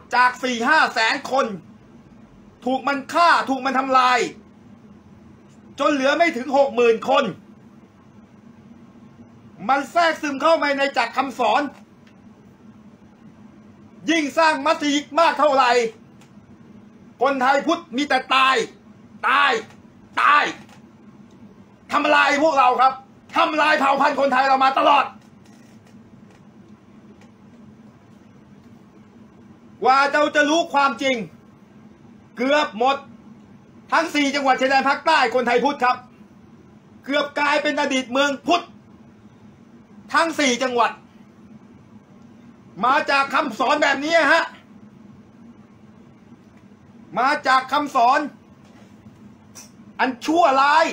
จาก4-5 แสนคนถูกมันฆ่าถูกมันทำลายจนเหลือไม่ถึง60,000 คนมันแทรกซึมเข้าไปในจักรคำสอนยิ่งสร้างมัสยิดมากเท่าไหร่คนไทยพุทธมีแต่ตายทำลายพวกเราครับทำลายเผ่าพันธุ์คนไทยเรามาตลอดกว่าเราจะรู้ความจริงเกือบหมดทั้ง4 จังหวัดชายแดนภาคใต้คนไทยพุทธครับเกือบกลายเป็นอดีตเมืองพุทธทั้ง4 จังหวัดมาจากคำสอนแบบนี้ฮะมาจากคำสอนอันชั่วร้าย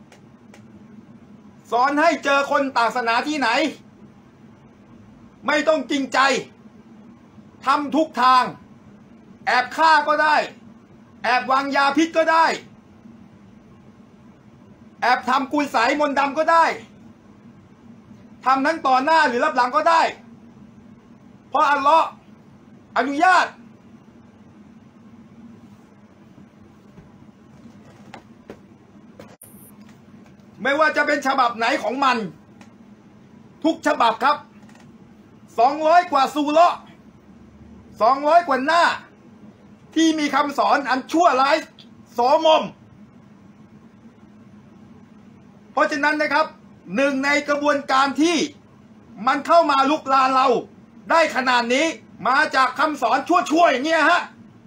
สอนให้เจอคนต่างศาสนาที่ไหนไม่ต้องจริงใจทำทุกทางแอบฆ่าก็ได้แอบวางยาพิษก็ได้แอบทำกุศลมนต์ดำก็ได้ทำทั้งต่อหน้าหรือรับหลังก็ได้เพราะอัลเลาะห์อนุญาตไม่ว่าจะเป็นฉบับไหนของมันทุกฉบับครับ200 กว่าซูเราะห์200 กว่าหน้าที่มีคำสอนอันชั่วร้ายโสมมเพราะฉะนั้นนะครับหนึ่งในกระบวนการที่มันเข้ามาลุกลานเราได้ขนาดนี้มาจากคำสอนชั่วๆอย่างเงี้ยฮะ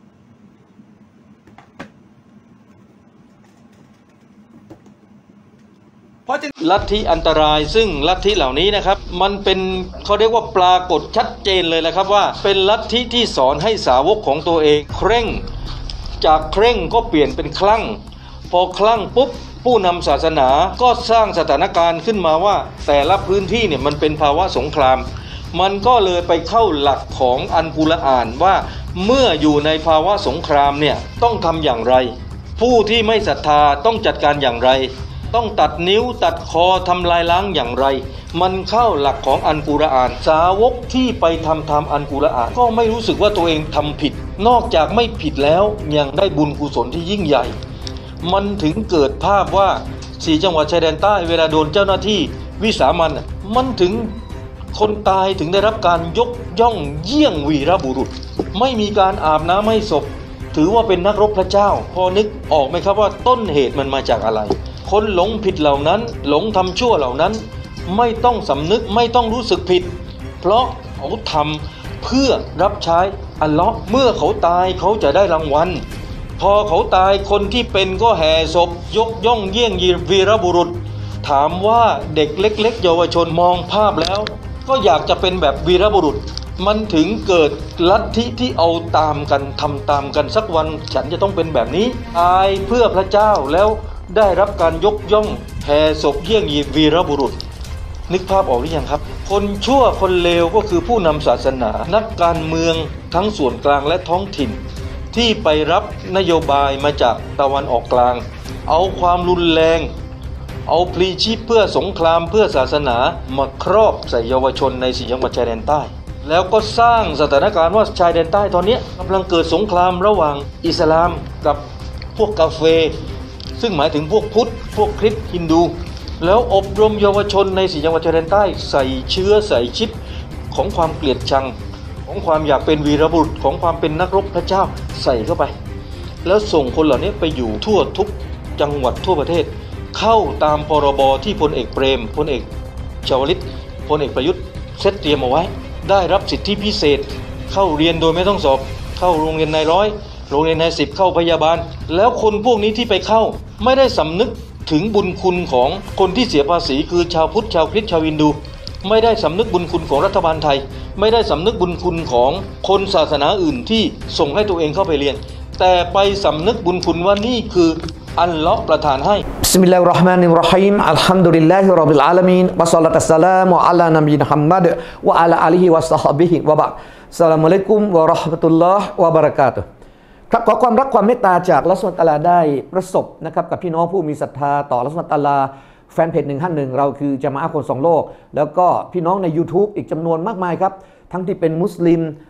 ลัทธิอันตรายซึ่งลัทธิเหล่านี้นะครับมันเป็นเขาเรียกว่าปรากฏชัดเจนเลยแหละครับว่าเป็นลัทธิที่สอนให้สาวกของตัวเองเคร่งจากเคร่งก็เปลี่ยนเป็นคลั่งพอคลั่งปุ๊บผู้นำศาสนาก็สร้างสถานการณ์ขึ้นมาว่าแต่ละพื้นที่เนี่ยมันเป็นภาวะสงครามมันก็เลยไปเข้าหลักของอัลกุรอานว่าเมื่ออยู่ในภาวะสงครามเนี่ยต้องทำอย่างไรผู้ที่ไม่ศรัทธาต้องจัดการอย่างไรต้องตัดนิ้วตัดคอทำลายล้างอย่างไรมันเข้าหลักของอัลกุรอานสาวกที่ไปทำอัลกุรอานก็ไม่รู้สึกว่าตัวเองทำผิดนอกจากไม่ผิดแล้วยังได้บุญกุศลที่ยิ่งใหญ่มันถึงเกิดภาพว่า4 จังหวัดชายแดนใต้เวลาโดนเจ้าหน้าที่วิสามัญมันถึงคนตายถึงได้รับการยกย่องเยี่ยงวีรบุรุษไม่มีการอาบน้ำให้ศพถือว่าเป็นนักรบพระเจ้าพอนึกออกไหมครับว่าต้นเหตุมันมาจากอะไรคนหลงผิดเหล่านั้นหลงทำชั่วเหล่านั้นไม่ต้องสำนึกไม่ต้องรู้สึกผิดเพราะเขาทำเพื่อรับใช้อัลเลาะห์เมื่อเขาตายเขาจะได้รางวัลพอเขาตายคนที่เป็นก็แห่ศพยกย่องเยี่ยงวีรบุรุษถามว่าเด็กเล็กๆเยาวชนมองภาพแล้วก็อยากจะเป็นแบบวีรบุรุษมันถึงเกิดลัทธิที่เอาตามกันทำตามกันสักวันฉันจะต้องเป็นแบบนี้ตายเพื่อพระเจ้าแล้วได้รับการยกย่องแห่ศพเยี่ยงวีรบุรุษนึกภาพออกหรือยังครับคนชั่วคนเลวก็คือผู้นำศาสนานักการเมืองทั้งส่วนกลางและท้องถิ่นที่ไปรับนโยบายมาจากตะวันออกกลางเอาความรุนแรงเอาพลีชีพเพื่อสงครามเพื่อศาสนามาครอบใส่เยาวชนใน4 จังหวัดชายแดนใต้แล้วก็สร้างสถานการณ์ว่าชายแดนใต้ตอนนี้กำลังเกิดสงครามระหว่างอิสลามกับพวกกาเฟซึ่งหมายถึงพวกพุทธพวกคริสต์ฮินดูแล้วอบรมเยาวชนใน4 จังหวัดชายแดนใต้ใส่เชื้อใส่ชิปของความเกลียดชังของความอยากเป็นวีรบุรุษของความเป็นนักรบพระเจ้าใส่เข้าไปแล้วส่งคนเหล่านี้ไปอยู่ทั่วทุกจังหวัดทั่วประเทศเข้าตามพรบที่พลเอกเปรมพลเอกชวลิตพลเอกประยุทธ์เซตเตรียมเอาไว้ได้รับสิทธิพิเศษเข้าเรียนโดยไม่ต้องสอบเข้าโรงเรียนนายร้อยโรงเรียนนาย10เข้าพยาบาลแล้วคนพวกนี้ที่ไปเข้าไม่ได้สำนึกถึงบุญคุณของคนที่เสียภาษีคือชาวพุทธชาวคริสต์ชาวฮินดูไม่ได้สำนึกบุญคุณของรัฐบาลไทยไม่ได้สำนึกบุญคุณของคนศาสนาอื่นที่ส่งให้ตัวเองเข้าไปเรียนแต่ไปสำนึกบุญคุณว่านี่คืออัลเลาะห์ประทานให้บิสมิลลาฮิรเราะห์มานิรเราะฮีมอัลฮัมดุลิลลาฮิร็อบบิลอาลามีนวะศอลลัตุสสลามุอะลานบีมุฮัมมัดวะอะลาอาลีฮิวะศอฮบิฮิวะบะอัสสลามุอะลัยกุมวะเราะห์มะตุลลอฮ์วะบะเราะกาตุฮ์ครับขอความรักความเมตตาจากอัลเลาะห์ซุบฮานะฮูวะตะอาลาได้ประสบนะครับกับพี่น้องผู้มีศรัทธาต่ออัลเลาะห์ซุบฮานะฮูวะตะอาลาแฟนเพจ151เราคือญะมาอะห์คน2โลกแล้วก็พี่น้องใน YouTube อีกจำนวนมากมายครับทั้งที่เป็นมุสลิม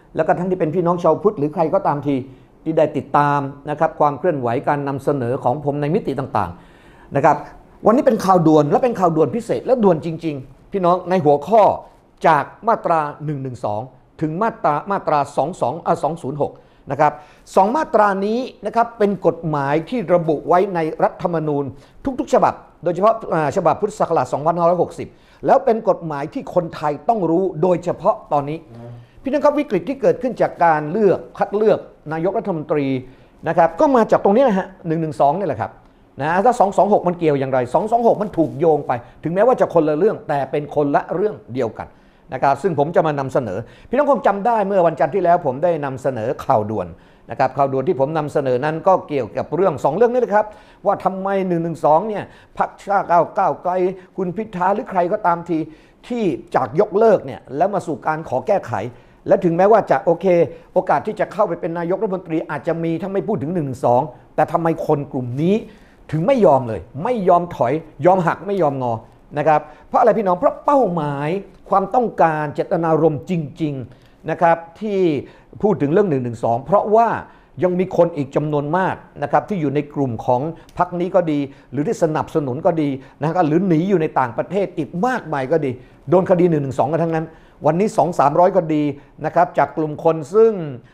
แล้วก็ท่านที่เป็นพี่น้องชาวพุทธหรือใครก็ตามทีที่ได้ติดตามนะครับความเคลื่อนไหวการนำเสนอของผมในมิติต่างๆนะครับวันนี้เป็นข่าวด่วนและเป็นข่าวด่วนพิเศษและด่วนจริงๆพี่น้องในหัวข้อจากมาตรา112ถึงมาตรา206นะครับสองมาตรานี้นะครับเป็นกฎหมายที่ระบุไว้ในรัฐธรรมนูญทุกๆฉบับโดยเฉพาะฉบับพุทธศักราช2560แล้วเป็นกฎหมายที่คนไทยต้องรู้โดยเฉพาะตอนนี้พี่น้องครับวิกฤตที่เกิดขึ้นจากการคัดเลือกนายกรัฐมนตรีนะครับก็มาจากตรงนี้นะฮะ112นี่แหละครับนะถ้า226มันเกี่ยวอย่างไร226มันถูกโยงไปถึงแม้ว่าจะคนละเรื่องแต่เป็นคนละเรื่องเดียวกันนะครับซึ่งผมจะมานำเสนอพี่น้องคงจำได้เมื่อวันจันทร์ที่แล้วผมได้นำเสนอข่าวด่วนนะครับข่าวด่วนที่ผมนำเสนอนั้นก็เกี่ยวกับเรื่อง2เรื่องนี้เลยครับว่าทำไม112เนี่ยพรรคชาติก้าวไกลคุณพิธาหรือใครก็ตามทีที่จากยกเลิกเนี่ยแล้วมาสู่การขอแก้ไขและถึงแม้ว่าจะโอกาสที่จะเข้าไปเป็นนายกรัฐมนตรีอาจจะมีถ้าไม่พูดถึง112แต่ทำไมคนกลุ่มนี้ถึงไม่ยอมเลยไม่ยอมถอยยอมหักไม่ยอมงอนะครับเพราะอะไรพี่น้องเพราะเป้าหมายความต้องการเจตนารมณ์จริงๆนะครับที่พูดถึงเรื่อง112เพราะว่ายังมีคนอีกจำนวนมากนะครับที่อยู่ในกลุ่มของพรรคนี้ก็ดีหรือที่สนับสนุนก็ดีนะครับหรือหนีอยู่ในต่างประเทศอีกมากมายก็ดีโดนคดี112กันทั้งนั้นวันนี้ 200-300 คดีนะครับจากกลุ่มคนซึ่ง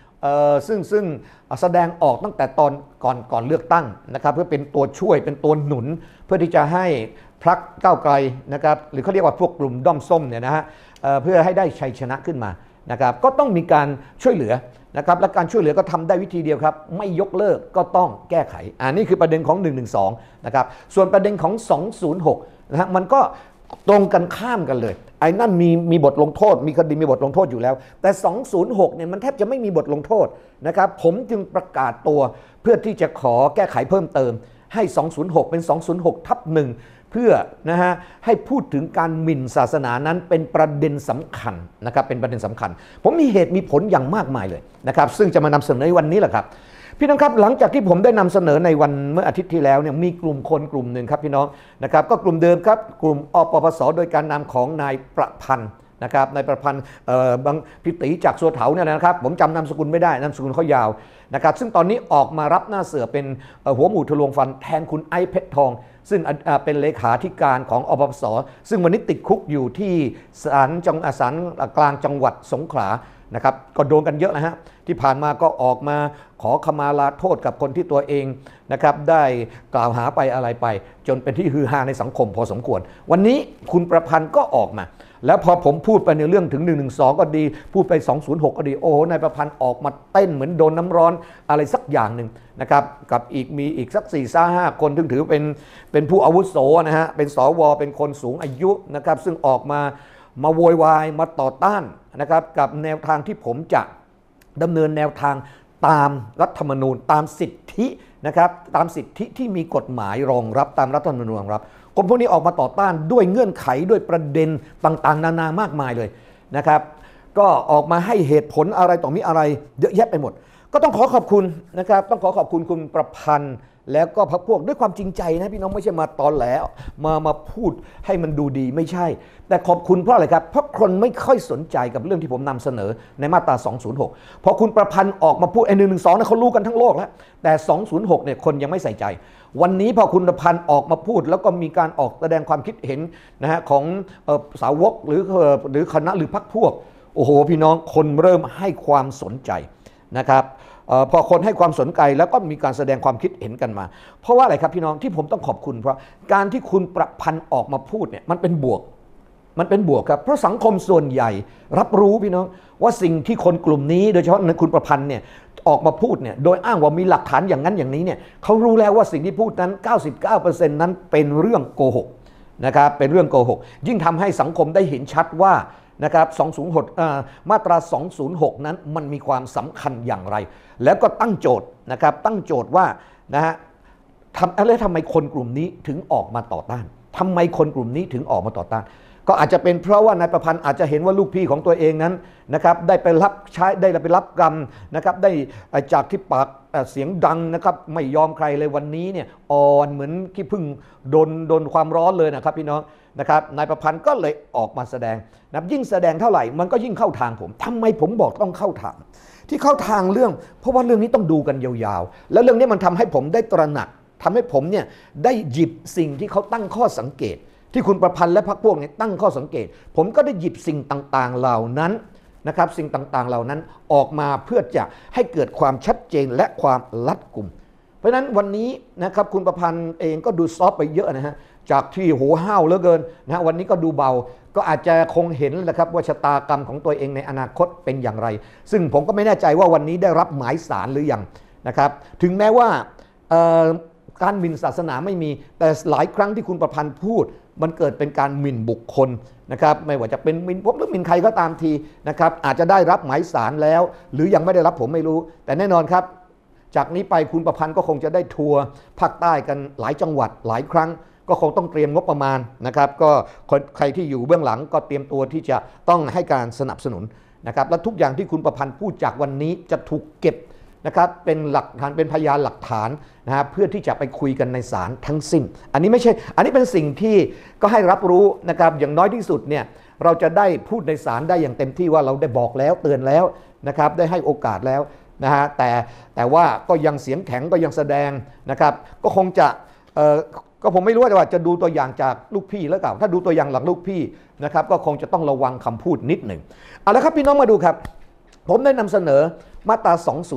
แสดงออกตั้งแต่ตอนก่อนเลือกตั้งนะครับเพื่อเป็นตัวช่วยเป็นตัวหนุนเพื่อที่จะให้พรรคก้าวไกลนะครับหรือเขาเรียกว่าพวกกลุ่มด้อมส้มเนี่ยนะฮะเพื่อให้ได้ชัยชนะขึ้นมานะครับก็ต้องมีการช่วยเหลือนะครับและการช่วยเหลือก็ทำได้วิธีเดียวครับไม่ยกเลิกก็ต้องแก้ไขนี่คือประเด็นของ112นะครับส่วนประเด็นของ206นะฮะมันก็ตรงกันข้ามกันเลยไอ้นั่นมีบทลงโทษมีคดีมีบทลงโทษอยู่แล้วแต่206เนี่ยมันแทบจะไม่มีบทลงโทษนะครับผมจึงประกาศตัวเพื่อที่จะขอแก้ไขเพิ่มเติมให้206เป็น206/1เพื่อนะฮะให้พูดถึงการหมิ่นศาสนานั้นเป็นประเด็นสำคัญนะครับเป็นประเด็นสำคัญผมมีเหตุมีผลอย่างมากมายเลยนะครับซึ่งจะมานำเสนอในวันนี้แหละครับพี่น้องครับหลังจากที่ผมได้นำเสนอในวันเมื่ออาทิตย์ที่แล้วเนี่ยมีกลุ่มคนกลุ่มหนึ่งครับพี่น้องนะครับก็กลุ่มเดิมครับกลุ่มอปปสโดยการนำของนายประพันธ์นะครับนายประพันธ์บางพิติจากสัวเถาเนี่ยนะครับผมจำนามสกุลไม่ได้นามสกุลเขายาวนะครับซึ่งตอนนี้ออกมารับหน้าเสือเป็นหัวหมูทะลวงฟันแทนคุณไอ้เพชรทองซึ่งเป็นเลขาธิการของอปปสซึ่งวันนี้ติดคุกอยู่ที่ศาลกลางจังหวัดสงขลานะครับก็โดนกันเยอะนะฮะที่ผ่านมาก็ออกมาขอขมาลาโทษกับคนที่ตัวเองนะครับได้กล่าวหาไปอะไรไปจนเป็นที่ฮือฮาในสังคมพอสมควรวันนี้คุณประพันธ์ก็ออกมาแล้วพอผมพูดไปในเรื่องถึง112ก็ดีพูดไป206ก็ดีโอ้โหนายประพันธ์ออกมาเต้นเหมือนโดนน้ำร้อนอะไรสักอย่างหนึ่งนะครับกับมีอีกสัก 4-5 คนซึ่งถือเป็นผู้อาวุโสนะฮะเป็นสวเป็นคนสูงอายุนะครับซึ่งออกมาโวยวายมาต่อต้านนะครับกับแนวทางที่ผมจะดำเนินแนวทางตามรัฐธรรมนูญตามสิทธินะครับตามสิทธิที่มีกฎหมายรองรับตามรัฐธรรมนูญรองรับคนพวกนี้ออกมาต่อต้านด้วยเงื่อนไขด้วยประเด็นต่างๆนานามากมายเลยนะครับก็ออกมาให้เหตุผลอะไรต่อมีอะไรเยอะแยะไปหมดก็ต้องขอขอบคุณนะครับต้องขอขอบคุณคุณประพันธ์แล้วก็พรรคพวกด้วยความจริงใจนะพี่น้องไม่ใช่มาตอนแล้วมาพูดให้มันดูดีไม่ใช่แต่ขอบคุณเพราะอะไรครับเพราะคนไม่ค่อยสนใจกับเรื่องที่ผมนำเสนอในมาตรา206พอคุณประพันธ์ออกมาพูด112เนี่ยเขารู้กันทั้งโลกแล้วแต่206เนี่ยคนยังไม่ใส่ใจวันนี้พอคุณประพันธ์ออกมาพูดแล้วก็มีการออกแสดงความคิดเห็นนะฮะของสาวกหรือคณะหรือพรรคพวกโอ้โหพี่น้องคนเริ่มให้ความสนใจนะครับพอคนให้ความสนใจแล้วก็มีการแสดงความคิดเห็นกันมาเพราะว่าอะไรครับพี่น้องที่ผมต้องขอบคุณเพราะการที่คุณประพันธ์ออกมาพูดเนี่ยมันเป็นบวกครับเพราะสังคมส่วนใหญ่รับรู้พี่น้องว่าสิ่งที่คนกลุ่มนี้โดยเฉพาะคุณประพันธ์เนี่ยออกมาพูดเนี่ยโดยอ้างว่ามีหลักฐานอย่างนั้นอย่างนี้เนี่ยเขารู้แล้วว่าสิ่งที่พูดนั้น 99% นั้นเป็นเรื่องโกหกนะครับเป็นเรื่องโกหกยิ่งทำให้สังคมได้เห็นชัดว่านะครับ206มาตรา206นั้นมันมีความสำคัญอย่างไรแล้วก็ตั้งโจทย์นะครับตั้งโจทย์ว่านะฮะทำไมคนกลุ่มนี้ถึงออกมาต่อต้านทำไมคนกลุ่มนี้ถึงออกมาต่อต้านก็อาจจะเป็นเพราะว่านายประพันธ์อาจจะเห็นว่าลูกพี่ของตัวเองนั้นนะครับได้ไปรับใช้ได้ไปรับกรรมนะครับได้จากที่ปากเสียงดังนะครับไม่ยอมใครเลยวันนี้เนี่ยอ่อนเหมือนขี้ผึ้งโดนความร้อนเลยนะครับพี่น้องนะครับนายประพันธ์ก็เลยออกมาแสดงนะยิ่งแสดงเท่าไหร่มันก็ยิ่งเข้าทางผมทำไมผมบอกต้องเข้าทางที่เข้าทางเรื่องเพราะว่าเรื่องนี้ต้องดูกันยาวๆแล้วเรื่องนี้มันทำให้ผมได้ตระหนักทำให้ผมเนี่ยได้หยิบสิ่งที่เขาตั้งข้อสังเกตที่คุณประพันธ์และพรรคพวกนี้ตั้งข้อสังเกตผมก็ได้หยิบสิ่งต่างๆเหล่านั้นนะครับสิ่งต่างๆเหล่านั้นออกมาเพื่อจะให้เกิดความชัดเจนและความรัดกุมเพราะฉะนั้นวันนี้นะครับคุณประพันธ์เองก็ดูซอฟต์ไปเยอะนะฮะจากที่โหห้าวเหลือเกินนะวันนี้ก็ดูเบาก็อาจจะคงเห็นนะครับว่าชะตากรรมของตัวเองในอนาคตเป็นอย่างไรซึ่งผมก็ไม่แน่ใจว่าวันนี้ได้รับหมายสารหรือยังนะครับถึงแม้ว่าการหมิ่นศาสนาไม่มีแต่หลายครั้งที่คุณประพันธ์พูดมันเกิดเป็นการหมิ่นบุคคลนะครับไม่ว่าจะเป็นหมิ่นผมหรือหมิ่นใครก็ตามทีนะครับอาจจะได้รับหมายสารแล้วหรือยังไม่ได้รับผมไม่รู้แต่แน่นอนครับจากนี้ไปคุณประพันธ์ก็คงจะได้ทัวร์ภาคใต้กันหลายจังหวัดหลายครั้งก็คงต้องเตรียมงบประมาณนะครับก็ใครที่อยู่เบื้องหลังก็เตรียมตัวที่จะต้องให้การสนับสนุนนะครับและทุกอย่างที่คุณประพันธ์พูดจากวันนี้จะถูกเก็บนะครับเป็นหลักฐานเป็นพยานหลักฐานนะครับเพื่อที่จะไปคุยกันในศาลทั้งสิ้นอันนี้เป็นสิ่งที่ก็ให้รับรู้นะครับอย่างน้อยที่สุดเนี่ยเราจะได้พูดในศาลได้อย่างเต็มที่ว่าเราได้บอกแล้วเตือนแล้วนะครับได้ให้โอกาสแล้วนะฮะแต่ว่าก็ยังเสียงแข็งก็ยังแสดงนะครับก็คงจะก็ผมไม่รู้ว่าจะดูตัวอย่างจากลูกพี่แล้วเปล่าถ้าดูตัวอย่างหลังลูกพี่นะครับก็คงจะต้องระวังคำพูดนิดหนึ่งเอาละครับพี่น้องมาดูครับผมได้นำเสนอมาตรา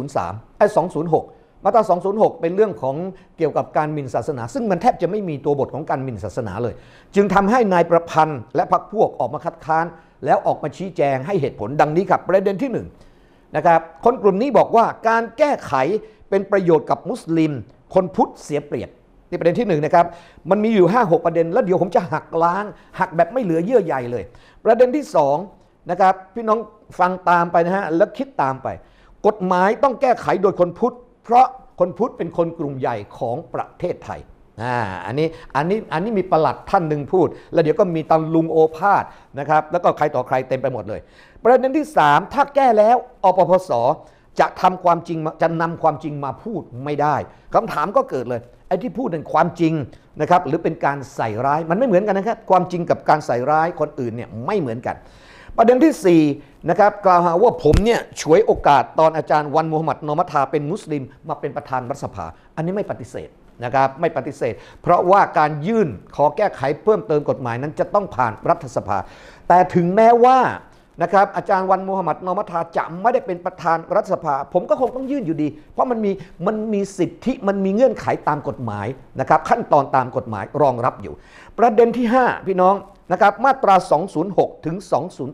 206มาตรา206เป็นเรื่องของเกี่ยวกับการหมิ่นศาสนาซึ่งมันแทบจะไม่มีตัวบทของการหมิ่นศาสนาเลยจึงทำให้นายประพันธ์และพรรคพวกออกมาคัดค้านแล้วออกมาชี้แจงให้เหตุผลดังนี้ครับประเด็นที่1นะครับคนกลุ่มนี้บอกว่าการแก้ไขเป็นประโยชน์กับมุสลิมคนพุทธเสียเปรียบนี่ประเด็นที่1นะครับมันมีอยู่ 5-6 ประเด็นแล้วเดี๋ยวผมจะหักล้างหักแบบไม่เหลือเยื่อใยเลยประเด็นที่2นะครับพี่น้องฟังตามไปนะฮะแล้วคิดตามไปกฎหมายต้องแก้ไขโดยคนพุทธเพราะคนพุทธเป็นคนกลุ่มใหญ่ของประเทศไทยอันนี้มีประหลัดท่านหนึ่งพูดแล้วเดี๋ยวก็มีตำลุงโอภาสนะครับแล้วก็ใครต่อใครเต็มไปหมดเลยประเด็นที่3ถ้าแก้แล้วอปปสจะทำความจริงจะนำความจริงมาพูดไม่ได้คำถามก็เกิดเลยไอ้ที่พูดเป็นความจริงนะครับหรือเป็นการใส่ร้ายมันไม่เหมือนกันนะครับความจริงกับการใส่ร้ายคนอื่นเนี่ยไม่เหมือนกันประเด็นที่4นะครับกล่าวหาว่าผมเนี่ยฉวยโอกาสตอนอาจารย์วันมูฮัมหมัดนอมัทธาเป็นมุสลิมมาเป็นประธานรัฐสภาอันนี้ไม่ปฏิเสธนะครับไม่ปฏิเสธเพราะว่าการยื่นขอแก้ไขเพิ่มเติมกฎหมายนั้นจะต้องผ่านรัฐสภาแต่ถึงแม้ว่านะครับอาจารย์วันมูฮัมหมัดนอมัทธาจะไม่ได้เป็นประธานรัฐสภาผมก็คงต้องยื่นอยู่ดีเพราะมันมีสิทธิมันมีเงื่อนไขตามกฎหมายนะครับขั้นตอนตามกฎหมายรองรับอยู่ประเด็นที่5พี่น้องนะครับมาตรา206ถึง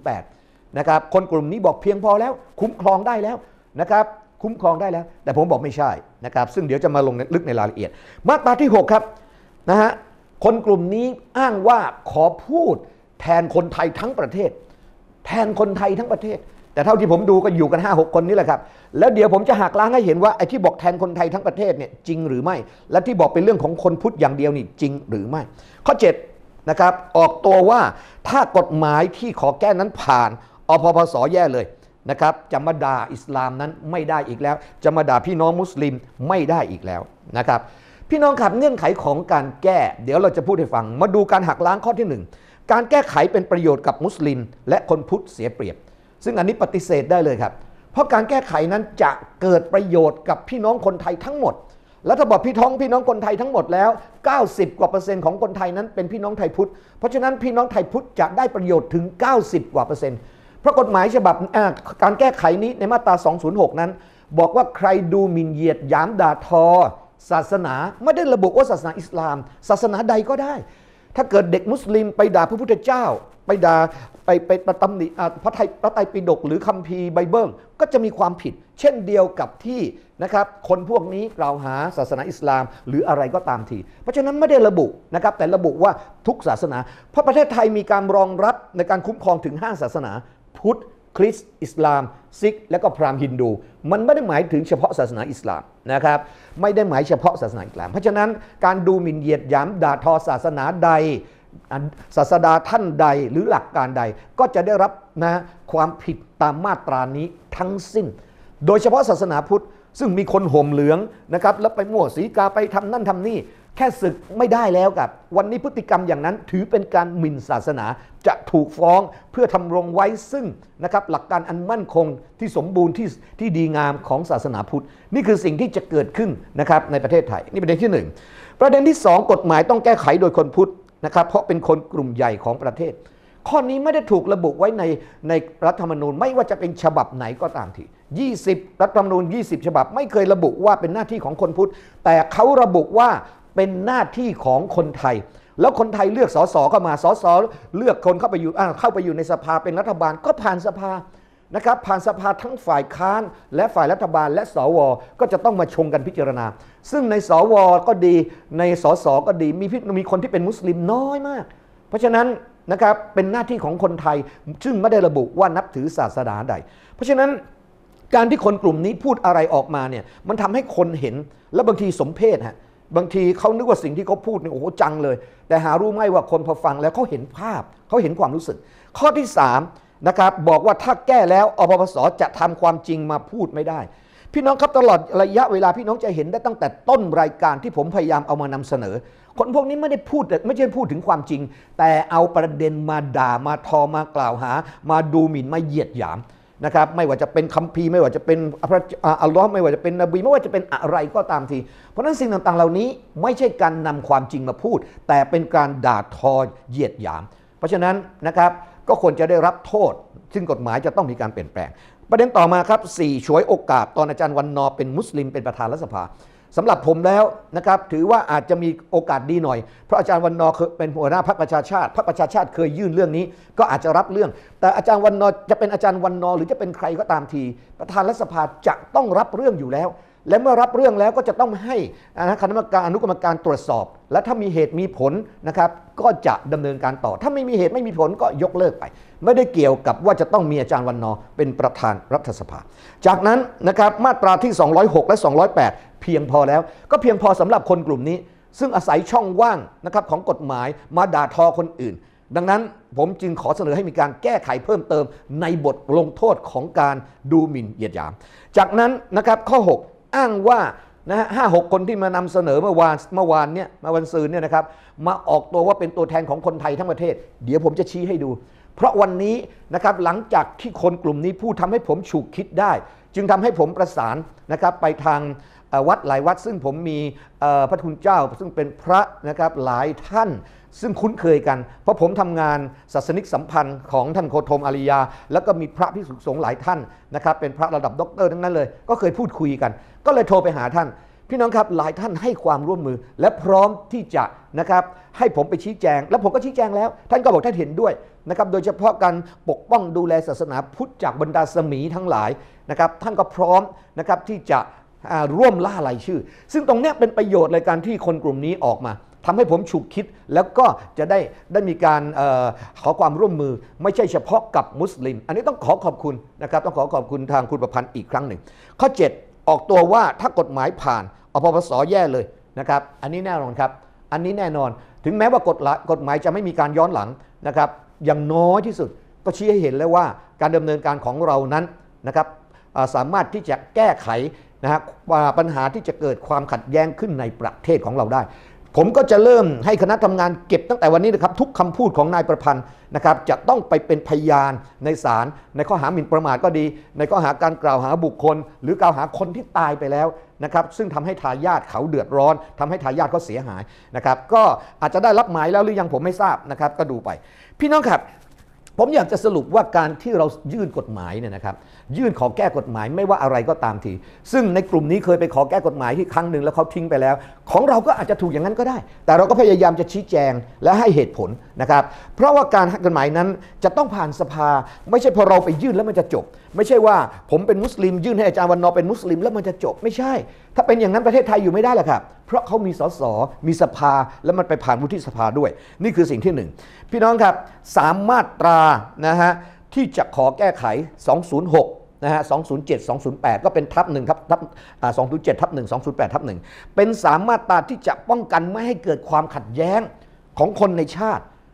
208นะครับคนกลุ่มนี้บอกเพียงพอแล้วคุ้มครองได้แล้วนะครับคุ้มครองได้แล้วแต่ผมบอกไม่ใช่นะครับซึ่งเดี๋ยวจะมาลงลึกในรายละเอียดมาตราที่6ครับนะฮะคนกลุ่มนี้อ้างว่าขอพูดแทนคนไทยทั้งประเทศแทนคนไทยทั้งประเทศแต่เท่าที่ผมดูก็อยู่กัน 5-6 คนนี้แหละครับแล้วเดี๋ยวผมจะหักล้างให้เห็นว่าไอ้ที่บอกแทนคนไทยทั้งประเทศเนี่ยจริงหรือไม่และที่บอกเป็นเรื่องของคนพุทธอย่างเดียวนี่จริงหรือไม่ข้อ7นะครับออกตัวว่าถ้ากฎหมายที่ขอแก้นั้นผ่านอปปสแย่เลยนะครับจะมาด่าอิสลามนั้นไม่ได้อีกแล้วจะมาด่าพี่น้องมุสลิมไม่ได้อีกแล้วนะครับพี่น้องครับเงื่อนไขของการแก้เดี๋ยวเราจะพูดให้ฟังมาดูการหักล้างข้อที่1การแก้ไขเป็นประโยชน์กับมุสลิมและคนพุทธเสียเปรียบซึ่งอันนี้ปฏิเสธได้เลยครับเพราะการแก้ไขนั้นจะเกิดประโยชน์กับพี่น้องคนไทยทั้งหมดแล้วถ้าบอกพี่น้องคนไทยทั้งหมดแล้ว90%กว่าของคนไทยนั้นเป็นพี่น้องไทยพุทธเพราะฉะนั้นพี่น้องไทยพุทธจะได้ประโยชน์ถึง90%กว่าเพราะกฎหมายฉบับการแก้ไขนี้ในมาตรา206นั้นบอกว่าใครดูหมิ่นเหยียดหยามด่าทอศาสนาไม่ได้ระบุว่าศาสนาอิสลามศาสนาใดก็ได้ถ้าเกิดเด็กมุสลิมไปด่าพระพุทธเจ้าไปด่าไปตำหนิพระไตรปิฎกหรือคัมภีร์ไบเบิลก็จะมีความผิดเช่นเดียวกับที่นะครับคนพวกนี้กล่าวหาศาสนาอิสลามหรืออะไรก็ตามทีเพราะฉะนั้นไม่ได้ระบุนะครับแต่ระบุว่าทุกศาสนาเพราะประเทศไทยมีการรองรับในการคุ้มครองถึง5ศาสนาพุทธคริสต์อิสลามซิกและก็พราหมณ์ฮินดูมันไม่ได้หมายถึงเฉพาะศาสนาอิสลามนะครับไม่ได้หมายเฉพาะศาสนาอิสลามเพราะฉะนั้นการดูหมิ่นเหยียดหยามด่าทอศาสนาใดศาสดาท่านใดหรือหลักการใดก็จะได้รับนะความผิดตามมาตรานี้ทั้งสิ้นโดยเฉพาะศาสนาพุทธซึ่งมีคนห่มเหลืองนะครับแล้วไปมั่วสีกาไปทำนั่นทำนี่แค่ศึกไม่ได้แล้วกับวันนี้พฤติกรรมอย่างนั้นถือเป็นการหมิ่นศาสนาจะถูกฟ้องเพื่อทำรงไว้ซึ่งนะครับหลักการอันมั่นคงที่สมบูรณ์ที่ดีงามของศาสนาพุทธนี่คือสิ่งที่จะเกิดขึ้นนะครับในประเทศไทยนี่ประเด็นที่1ประเด็นที่2กฎหมายต้องแก้ไขโดยคนพุทธนะครับเพราะเป็นคนกลุ่มใหญ่ของประเทศข้อนี้ไม่ได้ถูกระบุไว้ในรัฐธรรมนูญไม่ว่าจะเป็นฉบับไหนก็ตามที20รัฐธรรมนูญ20ฉบับไม่เคยระบุว่าเป็นหน้าที่ของคนพุทธแต่เขาระบุว่าเป็นหน้าที่ของคนไทยแล้วคนไทยเลือกสสเข้ามาสสเลือกคนเข้าไปอยู่ในสภาเป็นรัฐบาลก็ผ่านสภานะครับผ่านสภาทั้งฝ่ายค้านและฝ่ายรัฐบาลและสวก็จะต้องมาชงกันพิจารณาซึ่งในสวก็ดีในสสก็ดีมีคนที่เป็นมุสลิมน้อยมากเพราะฉะนั้นนะครับเป็นหน้าที่ของคนไทยซึ่งไม่ได้ระบุว่านับถือศาสนาใดเพราะฉะนั้นการที่คนกลุ่มนี้พูดอะไรออกมาเนี่ยมันทำให้คนเห็นและบางทีสมเพชฮะบางทีเขานึกว่าสิ่งที่เขาพูดเนี่ยโอ้โหจังเลยแต่หารู้ไหมว่าคนพอฟังแล้วเขาเห็นภาพเขาเห็นความรู้สึกข้อที่3นะครับบอกว่าถ้าแก้แล้วอปปสจะทำความจริงมาพูดไม่ได้พี่น้องครับตลอดระยะเวลาพี่น้องจะเห็นได้ตั้งแต่ต้นรายการที่ผมพยายามเอามานำเสนอคนพวกนี้ไม่ใช่พูดถึงความจริงแต่เอาประเด็นมาด่ามาทอมากล่าวหามาดูหมิ่นมาเหยียดหยามนะครับไม่ว่าจะเป็นคัมภีร์ไม่ว่าจะเป็นอัลลอฮ์ไม่ว่าจะเป็นนบีไม่ว่าจะเป็นอะไรก็ตามทีเพราะนั้นสิ่งต่างๆเหล่านี้ไม่ใช่การนำความจริงมาพูดแต่เป็นการด่าทอเหยียดหยามเพราะฉะนั้นนะครับก็ควรจะได้รับโทษซึ่งกฎหมายจะต้องมีการเปลี่ยนแปลงประเด็นต่อมาครับ4ฉวยโอกาสตอนอาจารย์วันนอเป็นมุสลิมเป็นประธานรัฐสภาสำหรับผมแล้วนะครับถือว่าอาจจะมีโอกาสดีหน่อยเพราะอาจารย์วันนอเคยเป็นหัวหน้าพรรคประชาชาติพรรคประชาชาติเคยยื่นเรื่องนี้ก็อาจจะรับเรื่องแต่อาจารย์วันนอจะเป็นอาจารย์วันนอหรือจะเป็นใครก็ตามทีประธานรัฐสภาจะต้องรับเรื่องอยู่แล้วและเมื่อรับเรื่องแล้วก็จะต้องให้คณะอนุกรรมการตรวจสอบและถ้ามีเหตุมีผลนะครับก็จะดำเนินการต่อถ้าไม่มีเหตุไม่มีผลก็ยกเลิกไปไม่ได้เกี่ยวกับว่าจะต้องมีอาจารย์วันนอเป็นประธานรัฐสภาจากนั้นนะครับมาตราที่206และ208เพียงพอแล้วก็เพียงพอสำหรับคนกลุ่มนี้ซึ่งอาศัยช่องว่างนะครับของกฎหมายมาด่าทอคนอื่นดังนั้นผมจึงขอเสนอให้มีการแก้ไขเพิ่มเติมในบทลงโทษของการดูหมิ่นเหยียดหยามจากนั้นนะครับข้อ6อ้างว่านะฮะ5-6 คนที่มานำเสนอเมื่อวานเนี่ยมาวันซืนเนี่ยนะครับมาออกตัวว่าเป็นตัวแทนของคนไทยทั้งประเทศเดี๋ยวผมจะชี้ให้ดูเพราะวันนี้นะครับหลังจากที่คนกลุ่มนี้พูดทำให้ผมฉุกคิดได้จึงทำให้ผมประสานนะครับไปทางวัดหลายวัดซึ่งผมมีพระคุณเจ้าซึ่งเป็นพระนะครับหลายท่านซึ่งคุ้นเคยกันเพราะผมทำงานศาสนิกสัมพันธ์ของท่านโคธมอาริยาแล้วก็มีพระภิกษุสงฆ์หลายท่านนะครับเป็นพระระดับด็อกเตอร์ทั้งนั้นเลยก็เคยพูดคุยกันก็เลยโทรไปหาท่านพี่น้องครับหลายท่านให้ความร่วมมือและพร้อมที่จะนะครับให้ผมไปชี้แจงและผมก็ชี้แจงแล้วท่านก็บอกท่านเห็นด้วยนะครับโดยเฉพาะการปกป้องดูแลศาสนาพุทธจากบรรดาสมีทั้งหลายนะครับท่านก็พร้อมนะครับที่จะร่วมล่ารายชื่อซึ่งตรงนี้เป็นประโยชน์เลยการที่คนกลุ่มนี้ออกมาทำให้ผมฉุกคิดแล้วก็จะได้มีการขอความร่วมมือไม่ใช่เฉพาะกับมุสลิมอันนี้ต้องขอขอบคุณนะครับต้องขอขอบคุณทางคุณประพันธ์อีกครั้งหนึ่งข้อ7ออกตัวว่าถ้ากฎหมายผ่านอปปสแย่เลยนะครับอันนี้แน่นอนครับอันนี้แน่นอนถึงแม้ว่ากฎหมายจะไม่มีการย้อนหลังนะครับอย่างน้อยที่สุดก็ชี้ให้เห็นแล้วว่าการดำเนินการของเรานั้นนะครับสามารถที่จะแก้ไขนะฮะปัญหาที่จะเกิดความขัดแย้งขึ้นในประเทศของเราได้ผมก็จะเริ่มให้คณะทำงานเก็บตั้งแต่วันนี้นะครับทุกคำพูดของนายประพันธ์นะครับจะต้องไปเป็นพยานในศาลในข้อหาหมิ่นประมาทก็ดีในข้อหาการกล่าวหาบุคคลหรือกล่าวหาคนที่ตายไปแล้วนะครับซึ่งทำให้ทายาทเขาเดือดร้อนทำให้ทายาทเขาเสียหายนะครับก็อาจจะได้รับหมายแล้วหรือยังผมไม่ทราบนะครับก็ดูไปพี่น้องครับผมอยากจะสรุปว่าการที่เรายื่นกฎหมายเนี่ยนะครับยื่นขอแก้กฎหมายไม่ว่าอะไรก็ตามทีซึ่งในกลุ่มนี้เคยไปขอแก้กฎหมายที่ครั้งหนึ่งแล้วเขาทิ้งไปแล้วของเราก็อาจจะถูกอย่างนั้นก็ได้แต่เราก็พยายามจะชี้แจงและให้เหตุผลนะครับเพราะว่าการกฎหมายนั้นจะต้องผ่านสภาไม่ใช่พอเราไปยื่นแล้วมันจะจบไม่ใช่ว่าผมเป็นมุสลิมยื่นให้อาจารย์วันนอเป็นมุสลิมแล้วมันจะจบไม่ใช่ถ้าเป็นอย่างนั้นประเทศไทยอยู่ไม่ได้แหละครับเพราะเขามีสสมีสภาแล้วมันไปผ่านวุฒิสภาด้วยนี่คือสิ่งที่1พี่น้องครับ3มาตรานะฮะที่จะขอแก้ไข206นะฮะ207 208ก็เป็นทับ1ทับ207ทับ1 208ทับ1เป็น3มาตราที่จะป้องกันไม่ให้เกิดความขัดแย้งของคนในชาติ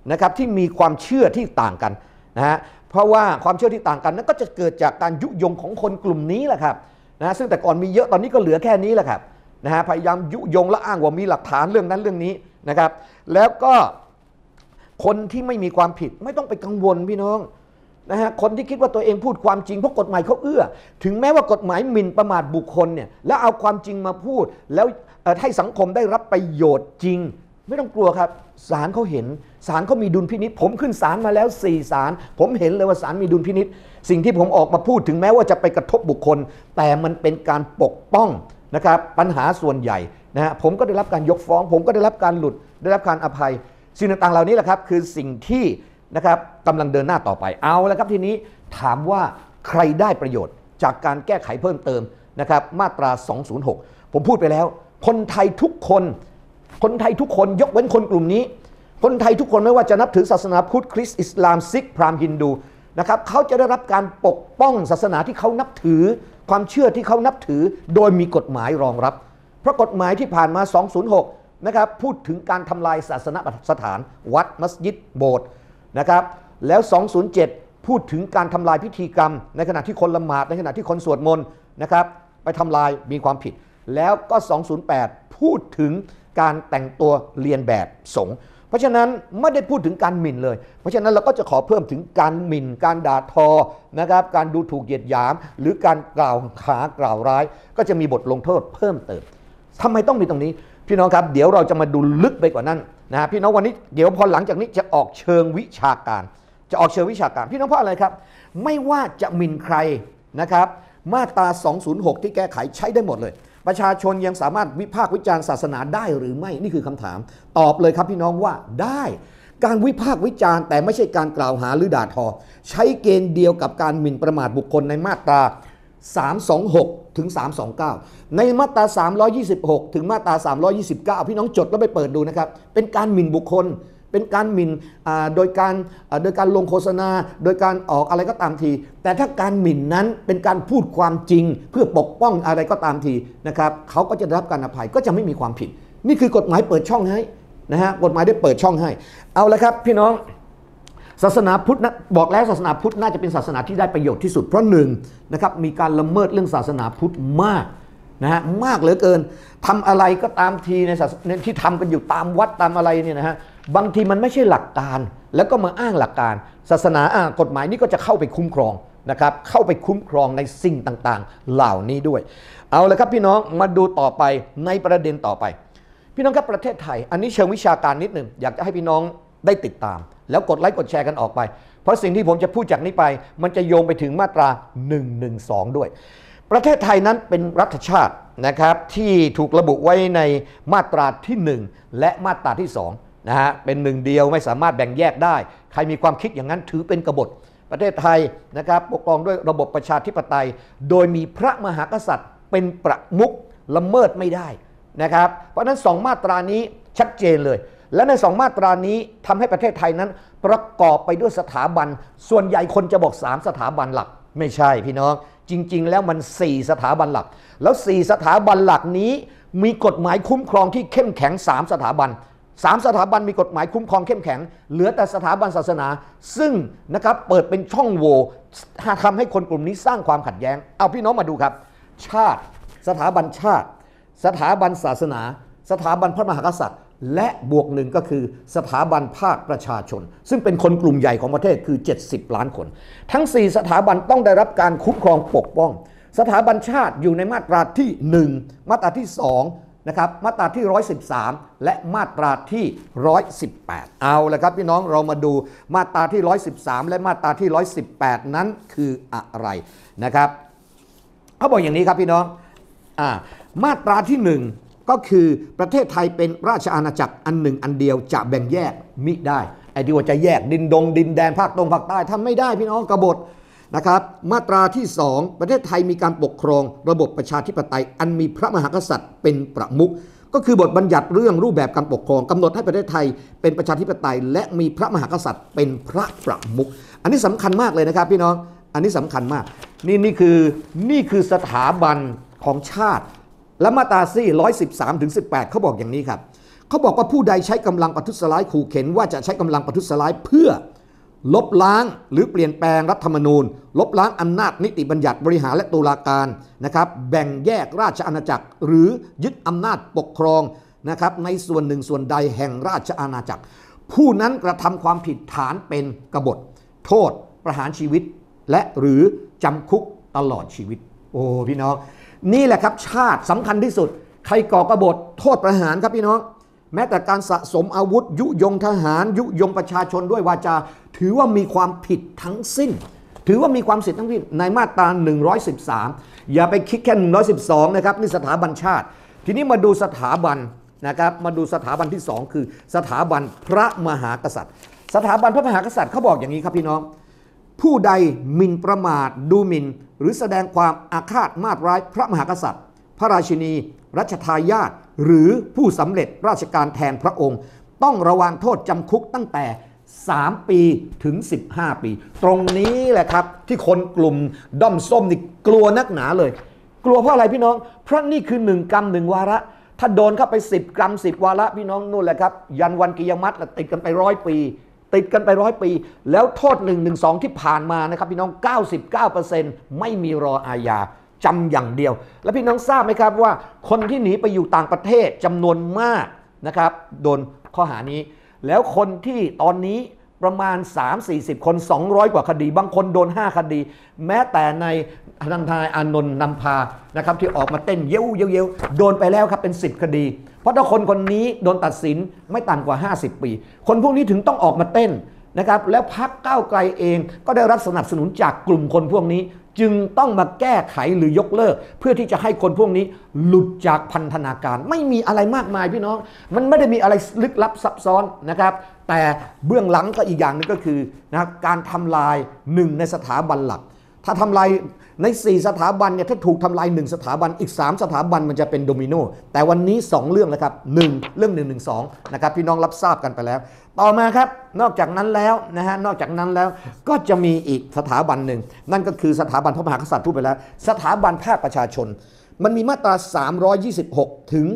นะครับที่มีความเชื่อที่ต่างกันนะฮะเพราะว่าความเชื่อที่ต่างกันนั้นก็จะเกิดจากการยุยงของคนกลุ่มนี้แหละครับนะซึ่งแต่ก่อนมีเยอะตอนนี้ก็เหลือแค่นี้แหละครับนะฮะพยายามยุยงและอ้างว่ามีหลักฐานเรื่องนั้นเรื่องนี้นะครับแล้วก็คนที่ไม่มีความผิดไม่ต้องไปกังวลพี่น้องนะฮะคนที่คิดว่าตัวเองพูดความจริงเพราะกฎหมายเขาเอื้อถึงแม้ว่ากฎหมายหมิ่นประมาทบุคคลเนี่ยแล้วเอาความจริงมาพูดแล้วให้สังคมได้รับประโยชน์จริงไม่ต้องกลัวครับศาลเขาเห็นศาลเขามีดุลพินิจผมขึ้นศาลมาแล้ว4 ศาลผมเห็นเลยว่าศาลมีดุลพินิจสิ่งที่ผมออกมาพูดถึงแม้ว่าจะไปกระทบบุคคลแต่มันเป็นการปกป้องนะครับปัญหาส่วนใหญ่นะฮะผมก็ได้รับการยกฟ้องผมก็ได้รับการหลุดได้รับการอภัยสิ่งต่างๆเหล่านี้แหละครับคือสิ่งที่นะครับกำลังเดินหน้าต่อไปเอาแล้วครับทีนี้ถามว่าใครได้ประโยชน์จากการแก้ไขเพิ่มเติมนะครับมาตรา206ผมพูดไปแล้วคนไทยทุกคนยกเว้นคนกลุ่มนี้คนไทยทุกคนไม่ว่าจะนับถือศาสนาพุทธคริสต์อิสลามซิกพราหมณ์ฮินดูนะครับเขาจะได้รับการปกป้องศาสนาที่เขานับถือความเชื่อที่เขานับถือโดยมีกฎหมายรองรับเพราะกฎหมายที่ผ่านมา206นะครับพูดถึงการทำลายศาสนสถานวัดมัสยิดโบสถ์นะครับแล้ว207พูดถึงการทำลายพิธีกรรมในขณะที่คนละหมาดในขณะที่คนสวดมนต์นะครับไปทำลายมีความผิดแล้วก็208พูดถึงการแต่งตัวเลียนแบบสงฆ์เพราะฉะนั้นไม่ได้พูดถึงการหมิ่นเลยเพราะฉะนั้นเราก็จะขอเพิ่มถึงการหมิ่นการด่าทอนะครับการดูถูกเหยียดหยามหรือการกล่าวหากล่าวร้ายก็จะมีบทลงโทษเพิ่มเติมทำไมต้องมีตรงนี้พี่น้องครับเดี๋ยวเราจะมาดูลึกไปกว่านั้นนะพี่น้องวันนี้เดี๋ยวพอหลังจากนี้จะออกเชิงวิชาการพี่น้องเพราะอะไรครับไม่ว่าจะหมิ่นใครนะครับมาตรา206ที่แก้ไขใช้ได้หมดเลยประชาชนยังสามารถวิพากษ์วิจารณ์ศาสนาได้หรือไม่นี่คือคำถามตอบเลยครับพี่น้องว่าได้การวิพากษ์วิจารณ์แต่ไม่ใช่การกล่าวหาหรือด่าทอใช้เกณฑ์เดียวกับการหมิ่นประมาทบุคคลในมาตรา326ถึง329ในมาตรา326ถึงมาตรา329พี่น้องจดแล้วไปเปิดดูนะครับเป็นการหมิ่นบุคคลเป็นการหมิ่นโดยการลงโฆษณาโดยการออกอะไรก็ตามทีแต่ถ้าการหมิ่นนั้นเป็นการพูดความจริงเพื่อปกป้องอะไรก็ตามทีนะครับเขาก็จะได้รับการอภัยก็จะไม่มีความผิดนี่คือกฎหมายเปิดช่องให้นะฮะกฎหมายได้เปิดช่องให้เอาละครับพี่น้องศาสนาพุทธนะบอกแล้วศาสนาพุทธน่าจะเป็นศาสนาที่ได้ประโยชน์ที่สุดเพราะหนึ่งนะครับมีการละเมิดเรื่องศาสนาพุทธมากนะฮะมากเหลือเกินทำอะไรก็ตามทีในที่ทำกันอยู่ตามวัดตามอะไรเนี่ยนะฮะบางทีมันไม่ใช่หลักการแล้วก็มาอ้างหลักการศาสนากฎหมายนี้ก็จะเข้าไปคุ้มครองนะครับเข้าไปคุ้มครองในสิ่งต่างๆเหล่านี้ด้วยเอาละครับพี่น้องมาดูต่อไปในประเด็นต่อไปพี่น้องครับประเทศไทยอันนี้เชิงวิชาการนิดหนึ่งอยากจะให้พี่น้องได้ติดตามแล้วกดไลค์กดแชร์กันออกไปเพราะสิ่งที่ผมจะพูดจากนี้ไปมันจะโยงไปถึงมาตรา112ด้วยประเทศไทยนั้นเป็นรัฐชาตินะครับที่ถูกระบุไว้ในมาตราที่1และมาตราที่2นะฮะเป็นหนึ่งเดียวไม่สามารถแบ่งแยกได้ใครมีความคิดอย่างนั้นถือเป็นกบฏประเทศไทยนะครับปกครองด้วยระบบประชาธิปไตยโดยมีพระมหากษัตริย์เป็นประมุขละเมิดไม่ได้นะครับเพราะฉะนั้น2มาตรานี้ชัดเจนเลยและใน2มาตรานี้ทำให้ประเทศไทยนั้นประกอบไปด้วยสถาบันส่วนใหญ่คนจะบอก3สถาบันหลักไม่ใช่พี่น้องจริงๆแล้วมัน4สถาบันหลักแล้ว4สถาบันหลักนี้มีกฎหมายคุ้มครองที่เข้มแข็ง3สถาบัน3สถาบันมีกฎหมายคุ้มครองเข้มแข็งเหลือแต่สถาบันศาสนาซึ่งนะครับเปิดเป็นช่องโหว่ทำให้คนกลุ่มนี้สร้างความขัดแย้งเอาพี่น้องมาดูครับชาติสถาบันชาติสถาบันศาสนาสถาบันพระมหากษัตริย์และบวกหนึ่งก็คือสถาบันภาคประชาชนซึ่งเป็นคนกลุ่มใหญ่ของประเทศคือ70ล้านคนทั้ง4สถาบันต้องได้รับการคุ้มครองปกป้องสถาบันชาติอยู่ในมาตราที่1มาตราที่2นะครับมาตราที่113และมาตราที่118เอาละครับพี่น้องเรามาดูมาตราที่113และมาตราที่118นั้นคืออะไรนะครับเขาบอกอย่างนี้ครับพี่น้องมาตราที่1ก็คือประเทศไทยเป็นราชอาณาจักรอันหนึ่งอันเดียวจะแบ่งแยกมิได้ไอ้ที่ว่าจะแยกดินแดนภาคตรงภาคใต้ทำไม่ได้พี่น้องกบฏนะครับมาตราที่2ประเทศไทยมีการปกครองระบบประชาธิปไตยอันมีพระมหากษัตริย์เป็นประมุขก็คือบทบัญญัติเรื่องรูปแบบการปกครองกำหนดให้ประเทศไทยเป็นประชาธิปไตยและมีพระมหากษัตริย์เป็นพระประมุขอันนี้สำคัญมากเลยนะครับพี่น้องอันนี้สำคัญมากนี่คือสถาบันของชาติและมาตราที่113ถึง18เขาบอกอย่างนี้ครับเขาบอกว่าผู้ใดใช้กำลังประทุษร้ายขู่เข็นว่าจะใช้กำลังประทุษร้ายเพื่อลบล้างหรือเปลี่ยนแปลงรัฐธรรมนูญลบล้างอำนาจนิติบัญญัติบริหารและตุลาการนะครับแบ่งแยกราชอาณาจักรหรือยึดอำนาจปกครองนะครับในส่วนหนึ่งส่วนใดแห่งราชอาณาจักรผู้นั้นกระทำความผิดฐานเป็นกบฏโทษประหารชีวิตและหรือจำคุกตลอดชีวิตโอ้พี่น้องนี่แหละครับชาติสำคัญที่สุดใครก่อกบฏโทษประหารครับพี่น้องแม้แต่การสะสมอาวุธยุยงทหารยุยงประชาชนด้วยวาจาถือว่ามีความผิดทั้งสิ้นถือว่ามีความผิดทั้งสิ้นในมาตรา113อย่าไปคิดแค่112นะครับนี่สถาบันชาติทีนี้มาดูสถาบันนะครับมาดูสถาบันที่2คือสถาบันพระมหากษัตริย์สถาบันพระมหากษัตริย์เขาบอกอย่างนี้ครับพี่น้องผู้ใดหมิ่นประมาทดูหมิ่นหรือแสดงความอาฆาตมาตร้ายพระมหากษัตริย์พระราชินีรัชทายาทหรือผู้สำเร็จราชการแทนพระองค์ต้องระวางโทษจำคุกตั้งแต่3 ปีถึง15 ปีตรงนี้แหละครับที่คนกลุ่มด้อมส้มนี่กลัวนักหนาเลยกลัวเพราะอะไรพี่น้องเพราะนี่คือ1 กรรม 1 วาระถ้าโดนเข้าไป10 กรรม 10 วาระพี่น้องนู่นแหละครับยันวันกิยามะห์ติดกันไป100 ปีติดกันไป100 ปีแล้วโทษ112ที่ผ่านมานะครับพี่น้อง 99% ไม่มีรออาญาจำอย่างเดียวแล้วพี่น้องทราบไหมครับว่าคนที่หนีไปอยู่ต่างประเทศจำนวนมากนะครับโดนข้อหานี้แล้วคนที่ตอนนี้ประมาณ 3-40 คน200 กว่าคดีบางคนโดน5 คดีแม้แต่ในทนายอานนท์นำพานะครับที่ออกมาเต้นเย้วโดนไปแล้วครับเป็น10 คดีเพราะถ้าคนนี้โดนตัดสินไม่ต่ำกว่า50 ปีคนพวกนี้ถึงต้องออกมาเต้นนะครับแล้วพรรคก้าวไกลเองก็ได้รับสนับสนุนจากกลุ่มคนพวกนี้จึงต้องมาแก้ไขหรือยกเลิกเพื่อที่จะให้คนพวกนี้หลุดจากพันธนาการไม่มีอะไรมากมายพี่น้องมันไม่ได้มีอะไรลึกลับซับซ้อนนะครับแต่เบื้องหลังก็อีกอย่างนึงก็คือนะการทำลาย1ในสถาบันหลักถ้าทำลายใน4สถาบันเนี่ยถ้าถูกทำลาย1สถาบันอีก3สถาบันมันจะเป็นโดมิโนแต่วันนี้2เรื่องแล้วครับ1เรื่อง112นะครับพี่น้องรับทราบกันไปแล้วต่อมาครับนอกจากนั้นแล้วนะฮะนอกจากนั้นแล้วก็จะมีอีกสถาบันหนึ่งนั่นก็คือสถาบันพระมหากษัตริย์พูดไปแล้วสถาบันภาคประชาชนมันมีมาตรา326ถึง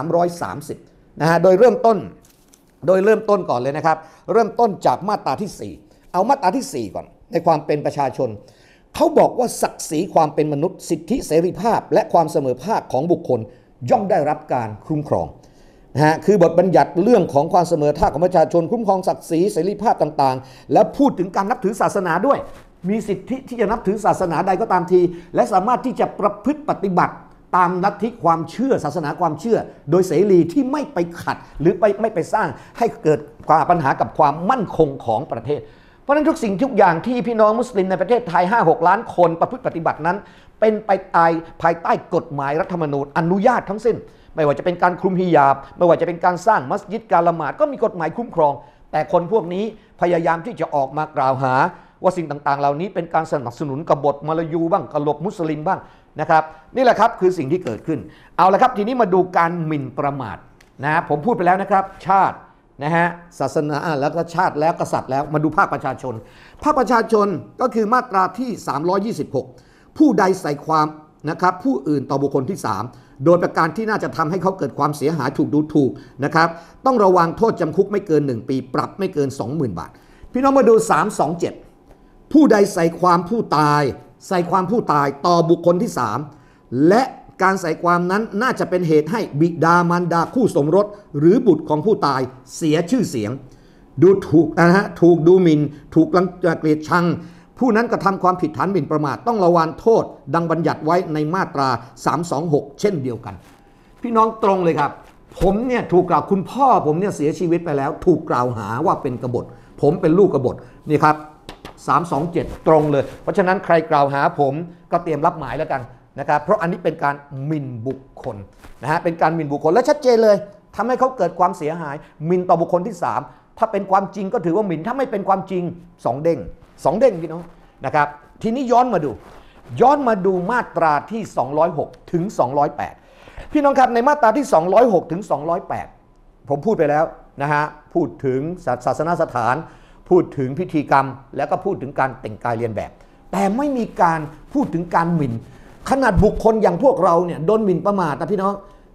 330นะฮะโดยเริ่มต้นก่อนเลยนะครับเริ่มต้นจากมาตราที่4เอามาตราที่4ก่อนในความเป็นประชาชนเขาบอกว่าศักดิ์ศรีความเป็นมนุษย์สิทธิเสรีภาพและความเสมอภาคของบุคคลย่อมได้รับการคุ้มครองนะฮะคือบทบัญญัติเรื่องของความเสมอภาคของประชาชนคุ้มครองศักดิ์ศรีเสรีภาพต่างๆและพูดถึงการนับถือศาสนาด้วยมีสิทธิที่จะนับถือศาสนาใดก็ตามทีและสามารถที่จะประพฤติปฏิบัติตามลัทธิความเชื่อศาสนาความเชื่อโดยเสรีที่ไม่ไปขัดหรือไม่ไปสร้างให้เกิดปัญหากับความมั่นคงของประเทศเพราะฉะนั้นทุกสิ่งทุกอย่างที่พี่น้องมุสลิมในประเทศไทย 5-6 ล้านคนประพฤติปฏิบัตินั้นเป็นไปภายใต้กฎหมายรัฐธรรมนูญอนุญาตทั้งสิ้นไม่ว่าจะเป็นการคลุมฮิญาบไม่ว่าจะเป็นการสร้างมัสยิดการละหมาดก็มีกฎหมายคุ้มครองแต่คนพวกนี้พยายามที่จะออกมากล่าวหาว่าสิ่งต่างๆเหล่านี้เป็นการสนับสนุนกบฏมลายูบ้างกบฏมุสลิมบ้างนะครับนี่แหละครับคือสิ่งที่เกิดขึ้นเอาละครับทีนี้มาดูการหมิ่นประมาทนะผมพูดไปแล้วนะครับชาตินะฮะศาสนาแล้วก็ชาติแล้วกษัตริย์แล้วมาดูภาคประชาชนภาคประชาชนก็คือมาตราที่326ผู้ใดใส่ความนะครับผู้อื่นต่อบุคคลที่3โดยประการที่น่าจะทำให้เขาเกิดความเสียหายถูกดูถูกนะครับต้องระวังโทษจำคุกไม่เกิน1 ปีปรับไม่เกิน 20,000 บาทพี่น้องมาดู327ผู้ใดใส่ความผู้ตายต่อบุคคลที่3และการใส่ความนั้นน่าจะเป็นเหตุให้บิดามารดาคู่สมรสหรือบุตรของผู้ตายเสียชื่อเสียงดูถูกนะฮะถูกดูหมิ่นถูกรังเกียจชังผู้นั้นกระทำความผิดฐานหมิ่นประมาทต้องระวังโทษดังบัญญัติไว้ในมาตรา326เช่นเดียวกันพี่น้องตรงเลยครับผมเนี่ยถูกกล่าวคุณพ่อผมเนี่ยเสียชีวิตไปแล้วถูกกล่าวหาว่าเป็นกบฏผมเป็นลูกกบฏนี่ครับ327ตรงเลยเพราะฉะนั้นใครกล่าวหาผมก็เตรียมรับหมายแล้วกันนะครับเพราะอันนี้เป็นการหมิ่นบุคคลนะฮะเป็นการหมิ่นบุคคลและชัดเจนเลยทำให้เขาเกิดความเสียหายหมิ่นต่อบุคคลที่3ถ้าเป็นความจริงก็ถือว่าหมิ่นถ้าไม่เป็นความจริง2 เด้งพี่น้องนะครับทีนี้ย้อนมาดูมาตราที่206ถึง208พี่น้องครับในมาตราที่206ถึง208ผมพูดไปแล้วนะฮะพูดถึงศาสนสถานพูดถึงพิธีกรรมแล้วก็พูดถึงการแต่งกายเลียนแบบแต่ไม่มีการพูดถึงการหมิ่นขนาดบุคคลอย่างพวกเราเนี่ยโดนหมิ่นประมาทนะพี่น้อง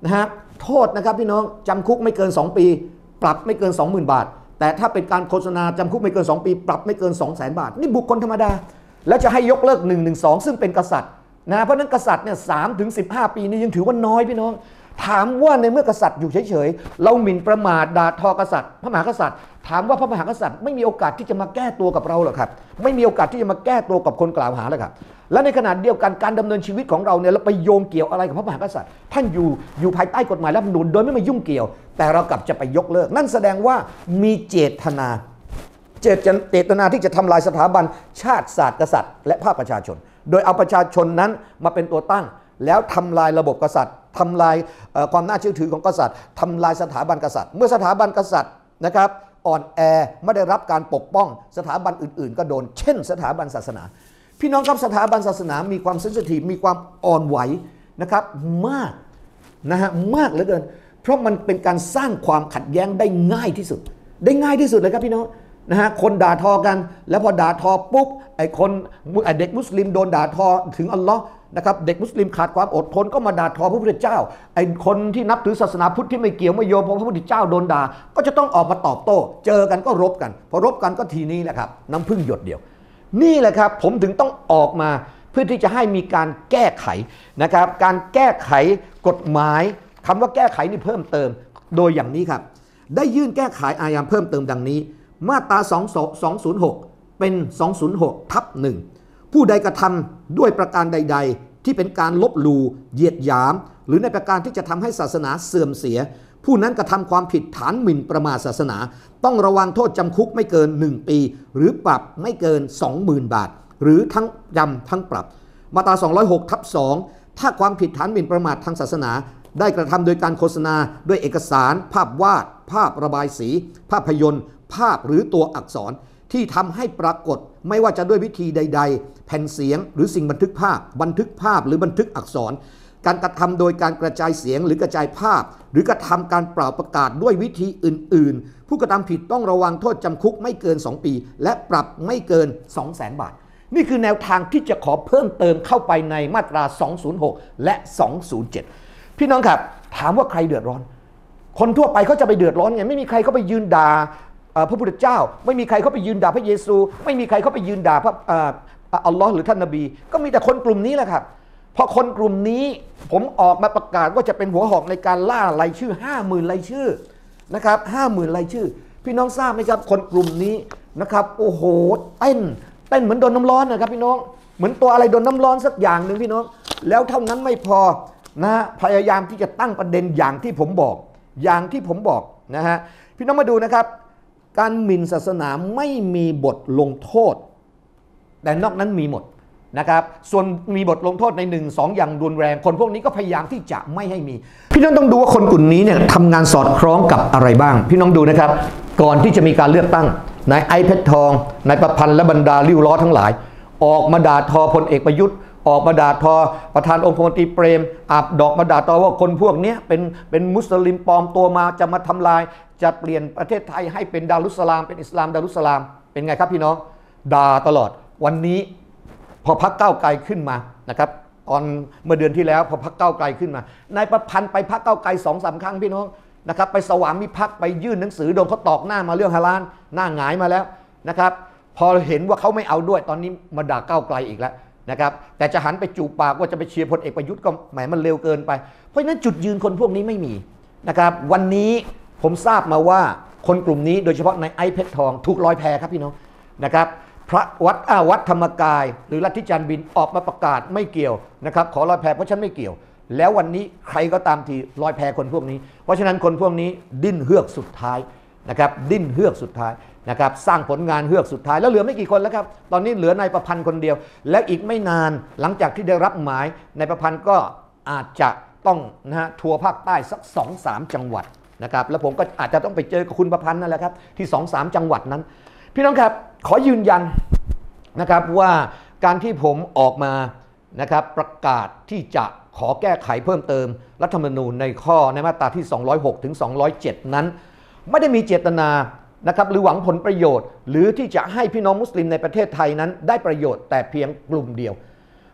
นะฮะโทษนะครับพี่น้องจำคุกไม่เกิน2 ปีปรับไม่เกิน 20,000 บาทแต่ถ้าเป็นการโฆษณาจำคุกไม่เกิน2 ปีปรับไม่เกิน 200,000 บาทนี่บุคคลธรรมดาแล้วจะให้ยกเลิก112ซึ่งเป็นกษัตริย์นะเพราะนั้นกษัตริย์เนี่ย3 ถึง 15 ปีนี่ยังถือว่าน้อยพี่น้องถามว่าในเมื่อกษัตริย์อยู่เฉยๆเราหมิ่นประมาทด่าทอกษัตริย์พระมหากษัตริย์ถามว่าพระมหากษัตริย์ไม่มีโอกาสที่จะมาแก้ตัวกับเราหรอครับไม่มีโอกาสที่จะมาแก้ตัวกับคนกล่าวหาหรอกครับและในขณะเดียวกันการดำเนินชีวิตของเราเนี่ยเราไปโยงเกี่ยวอะไรกับพระมหากษัตริย์ท่านอยู่ภายใต้กฎหมายรัฐธรรมนูญโดยไม่มายุ่งเกี่ยวแต่เรากลับจะไปยกเลิกนั่นแสดงว่ามีเจตนาที่จะทำลายสถาบันชาติศาสตร์กษัตริย์และภาคประชาชนโดยเอาประชาชนนั้นมาเป็นตัวตั้งแล้วทำลายระบบกษัตริย์ทำลายความน่าเชื่อถือของกษัตริย์ทำลายสถาบันกษัตริย์เมื่อสถาบันกษัตริย์นะครับอ่อนแอไม่ได้รับการปกป้องสถาบันอื่นๆก็โดนเช่นสถาบันศาสนาพี่น้องครับสถาบันศาสนามีความเซนซิทีฟมีความอ่อนไหวนะครับมากเหลือเกินเพราะมันเป็นการสร้างความขัดแย้งได้ง่ายที่สุดเลยครับพี่น้องนะฮะคนด่าทอกันแล้วพอด่าทอปุ๊บไอ้เด็กมุสลิมโดนด่าทอถึงอัลลอฮ์นะครับเด็กมุสลิมขาดความอดทนก็มาด่าทอพระพุทธเจ้าไอ้คนที่นับถือศาสนาพุทธที่ไม่เกี่ยวไม่โยมพอพระพุทธเจ้าโดนด่าก็จะต้องออกมาตอบโต้เจอกันก็รบกันพอรบกันก็ทีนี้แหละครับน้ำพึ่งหยดเดียวนี่แหละครับผมถึงต้องออกมาเพื่อที่จะให้มีการแก้ไขนะครับการแก้ไขกฎหมายคำว่าแก้ไขนี่เพิ่มเติมโดยอย่างนี้ครับได้ยื่นแก้ไขอาญาเพิ่มเติมดังนี้มาตรา206เป็น206/1ผู้ใดกระทำด้วยประการใดๆที่เป็นการลบหลู่เหยียดหยามหรือในประการที่จะทำให้ศาสนาเสื่อมเสียผู้นั้นกระทำความผิดฐานหมิ่นประมาทศาสนาต้องระวังโทษจำคุกไม่เกิน1 ปีหรือปรับไม่เกิน 20,000 บาทหรือทั้งจำทั้งปรับมาตรา206/2ถ้าความผิดฐานหมิ่นประมาททางศาสนาได้กระทำโดยการโฆษณาด้วยเอกสารภาพวาดภาพระบายสีภาพยนตร์ภาพหรือตัวอักษรที่ทำให้ปรากฏไม่ว่าจะด้วยวิธีใดๆแผ่นเสียงหรือสิ่งบันทึกภาพหรือบันทึกอักษรการกระทำโดยการกระจายเสียงหรือกระจายภาพหรือกระทำการเปล่าประกาศด้วยวิธีอื่นๆผู้กระทำผิดต้องระวังโทษจำคุกไม่เกิน2 ปีและปรับไม่เกิน 200,000 บาทนี่คือแนวทางที่จะขอเพิ่มเติมเข้าไปในมาตรา206และ207พี่น้องครับถามว่าใครเดือดร้อนคนทั่วไปเขาจะไปเดือดร้อนไงไม่มีใครเขาไปยืนด่าพระพุทธเจ้าไม่มีใครเขาไปยืนด่าพระเยซูไม่มีใครเขาไปยืนด่าพระอัลลอฮ์หรือท่านนบีก็มีแต่คนกลุ่มนี้แหละครับพอคนกลุ่มนี้ผมออกมาประกาศว่าจะเป็นหัวหอกในการล่ารายชื่อ 50,000 รายชื่อนะครับ 50,000 รายชื่อพี่น้องทราบไหมครับคนกลุ่มนี้นะครับโอ้โหเต้นเหมือนโดนน้ำร้อนนะครับพี่น้องเหมือนตัวอะไรโดนน้ำร้อนสักอย่างหนึ่งพี่น้องแล้วเท่านั้นไม่พอนะพยายามที่จะตั้งประเด็นอย่างที่ผมบอกนะฮะพี่น้องมาดูนะครับการหมิ่นศาสนาไม่มีบทลงโทษแต่นอกนั้นมีหมดนะครับส่วนมีบทลงโทษใน1-2อย่างรุนแรงคนพวกนี้ก็พยายามที่จะไม่ให้มีพี่น้องต้องดูว่าคนกลุ่มนี้เนี่ยทำงานสอดคล้องกับอะไรบ้างพี่น้องดูนะครับก่อนที่จะมีการเลือกตั้งนายไอเพชรทองนายประพันธ์และบรรดาริ้วล้อทั้งหลายออกมาด่าทอพลเอกประยุทธ์ออกมาด่าทอประธานองคมนตรีเปรมอาบดอกมาด่าทอว่าคนพวกนี้เป็นมุสลิมปลอมตัวมาจะมาทำลายจะเปลี่ยนประเทศไทยให้เป็นดารุสลามเป็นอิสลามดารุสลามเป็นไงครับพี่น้องด่าตลอดวันนี้พอพรรคก้าวไกลขึ้นมานะครับตอนเมื่อเดือนที่แล้วพอพรรคก้าวไกลขึ้นมานายประพันธ์ไปพรรคก้าวไกล2-3 ครั้งพี่น้องนะครับไปสวามิภักดิ์ไปยื่นหนังสือโดนเขาตอกหน้ามาเรื่องฮาลาลหน้าหงายมาแล้วนะครับพอเห็นว่าเขาไม่เอาด้วยตอนนี้มาด่าก้าวไกลอีกแล้วนะครับแต่จะหันไปจูบปากว่าจะไปเชียร์พลเอกประยุทธ์ก็แหมมันเร็วเกินไปเพราะฉะนั้นจุดยืนคนพวกนี้ไม่มีนะครับวันนี้ผมทราบมาว่าคนกลุ่มนี้โดยเฉพาะในไอเพชรทองถูกลอยแพครับพี่น้องนะครับพระวัดธรรมกายหรือลัทธิจันทร์บินออกมาประกาศไม่เกี่ยวนะครับขอลอยแพเพราะฉันไม่เกี่ยวแล้ววันนี้ใครก็ตามทีลอยแพคนพวกนี้เพราะฉะนั้นคนพวกนี้ดิ้นเฮือกสุดท้ายนะครับดิ้นเฮือกสุดท้ายนะครับสร้างผลงานเฮือกสุดท้ายแล้วเหลือไม่กี่คนแล้วครับตอนนี้เหลือนายประพันธ์คนเดียวและอีกไม่นานหลังจากที่ได้รับหมายนายประพันธ์ก็อาจจะต้องทัวร์ภาคใต้สัก 2-3 จังหวัดนะครับแล้วผมก็อาจจะต้องไปเจอกับคุณประพันธ์นั่นแหละครับที่ 2-3 จังหวัดนั้นพี่น้องครับขอยืนยันนะครับว่าการที่ผมออกมานะครับประกาศที่จะขอแก้ไขเพิ่มเติมรัฐธรรมนูญในมาตราที่206ถึง207นั้นไม่ได้มีเจตนานะครับหรือหวังผลประโยชน์หรือที่จะให้พี่น้องมุสลิมในประเทศไทยนั้นได้ประโยชน์แต่เพียงกลุ่มเดียว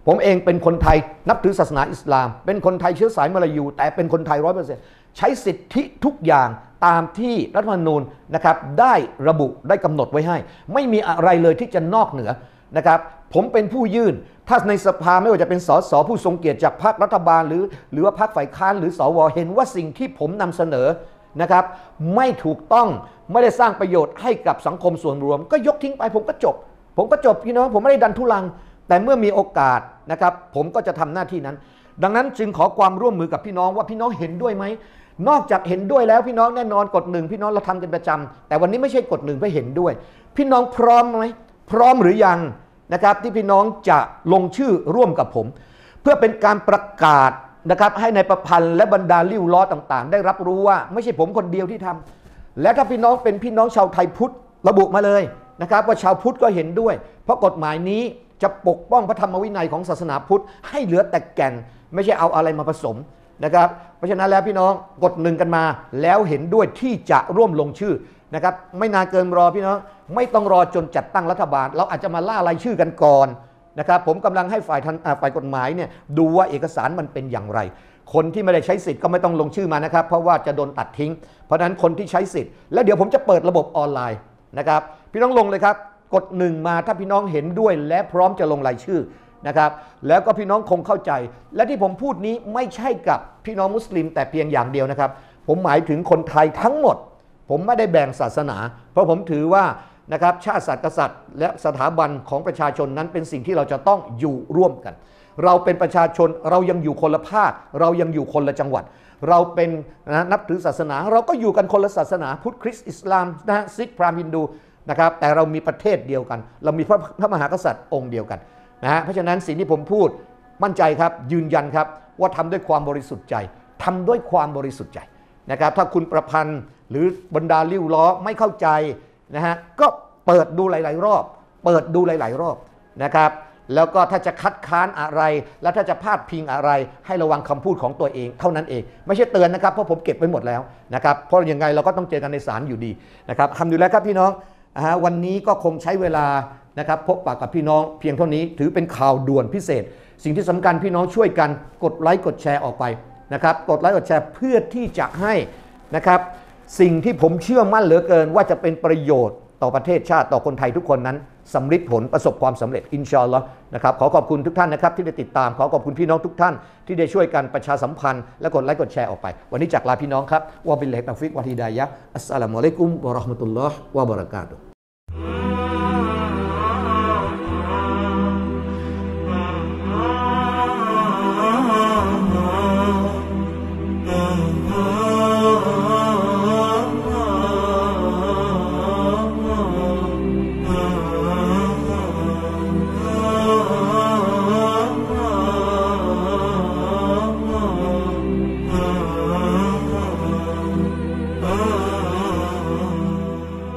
ผมเองเป็นคนไทยนับถือศาสนาอิสลามเป็นคนไทยเชื้อสายมลายูแต่เป็นคนไทย 100% ใช้สิทธิทุกอย่างตามที่รัฐธรรมนูญนะครับได้ระบุได้กำหนดไว้ให้ไม่มีอะไรเลยที่จะนอกเหนือนะครับผมเป็นผู้ยื่นถ้าในสภาไม่ว่าจะเป็นสสผู้ทรงเกียรติจากพรรครัฐบาลหรือว่าพรรคฝ่ายค้านหรือสวเห็นว่าสิ่งที่ผมนำเสนอนะครับไม่ถูกต้องไม่ได้สร้างประโยชน์ให้กับสังคมส่วนรวมก็ยกทิ้งไปผมก็จบพี่น้องผมไม่ได้ดันทุลังแต่เมื่อมีโอกาสนะครับผมก็จะทำหน้าที่นั้นดังนั้นจึงขอความร่วมมือกับพี่น้องว่าพี่น้องเห็นด้วยไหมนอกจากเห็นด้วยแล้วพี่น้องแน่นอนกดหนึ่งพี่น้องเราทำกันประจำแต่วันนี้ไม่ใช่กดหนึ่งเพื่อเห็นด้วยพี่น้องพร้อมไหมพร้อมหรือยังนะครับที่พี่น้องจะลงชื่อร่วมกับผมเพื่อเป็นการประกาศนะครับให้ในประพันธ์และบรรดาลิ้วล้อต่างๆได้รับรู้ว่าไม่ใช่ผมคนเดียวที่ทำและถ้าพี่น้องเป็นพี่น้องชาวไทยพุทธระบุมาเลยนะครับว่าชาวพุทธก็เห็นด้วยเพราะกฎหมายนี้จะปกป้องพระธรรมวินัยของศาสนาพุทธให้เหลือแต่แก่นไม่ใช่เอาอะไรมาผสมนะครับเพราะฉะนั้นแล้วพี่น้องกดหนึ่งกันมาแล้วเห็นด้วยที่จะร่วมลงชื่อนะครับไม่นานเกินรอพี่น้องไม่ต้องรอจนจัดตั้งรัฐบาลเราอาจจะมาล่ารายชื่อกันก่อนนะครับผมกำลังให้ฝ่ายกฎหมายเนี่ยดูว่าเอกสารมันเป็นอย่างไรคนที่ไม่ได้ใช้สิทธิ์ก็ไม่ต้องลงชื่อมานะครับเพราะว่าจะโดนตัดทิ้งเพราะฉะนั้นคนที่ใช้สิทธิ์แล้วเดี๋ยวผมจะเปิดระบบออนไลน์นะครับพี่น้องลงเลยครับกดหนึ่งมาถ้าพี่น้องเห็นด้วยและพร้อมจะลงรายชื่อนะครับแล้วก็พี่น้องคงเข้าใจและที่ผมพูดนี้ไม่ใช่กับพี่น้องมุสลิมแต่เพียงอย่างเดียวนะครับผมหมายถึงคนไทยทั้งหมดผมไม่ได้แบ่งศาสนาเพราะผมถือว่านะครับชาติศาสตร์กษัตริย์และสถาบันของประชาชนนั้นเป็นสิ่งที่เราจะต้องอยู่ร่วมกันเราเป็นประชาชนเรายังอยู่คนละภาคเรายังอยู่คนละจังหวัดเราเป็นนับถือศาสนาเราก็อยู่กันคนละศาสนาพุทธคริสต์อิสลามนะซิกพราหมณ์ฮินดูนะครับแต่เรามีประเทศเดียวกันเรามีพระมหากษัตริย์องค์เดียวกันนะฮะเพราะฉะนั้นสิ่งที่ผมพูดมั่นใจครับยืนยันครับว่าทำด้วยความบริสุทธิ์ใจทำด้วยความบริสุทธิ์ใจนะครับถ้าคุณประพันธ์หรือบรรดาลิ้วล้อไม่เข้าใจนะฮะก็เปิดดูหลายๆรอบนะครับแล้วก็ถ้าจะคัดค้านอะไรแล้วถ้าจะพาดพิงอะไรให้ระวังคำพูดของตัวเองเท่านั้นเองไม่ใช่เตือนนะครับเพราะผมเก็บไว้หมดแล้วนะครับเพราะยังไงเราก็ต้องเจอกันในศาลอยู่ดีนะครับทำอยู่แล้วครับพี่น้องวันนี้ก็คงใช้เวลานะครับพบปะกับพี่น้องเพียงเท่านี้ถือเป็นข่าวด่วนพิเศษสิ่งที่สำคัญพี่น้องช่วยกันกดไลค์กดแชร์ออกไปนะครับกดไลค์กดแชร์เพื่อที่จะให้นะครับสิ่งที่ผมเชื่อมั่นเหลือเกินว่าจะเป็นประโยชน์ต่อประเทศชาติต่อคนไทยทุกคนนั้นสำลิดผลประสบความสำเร็จอินชาอัลลอฮ์นะครับขอขอบคุณทุกท่านนะครับที่ได้ติดตามขอขอบคุณพี่น้องทุกท่านที่ได้ช่วยกันประชาสัมพันธ์และกดไลค์กดแชร์ออกไปวันนี้จากลาพี่น้องครับวะบิลลาฮิตตอฟิกวะฮิดายะฮ์อัสสลามุอะลัยกุมวะเราะห์มะตุลลอฮ์วะบะเราะกาตุฮ์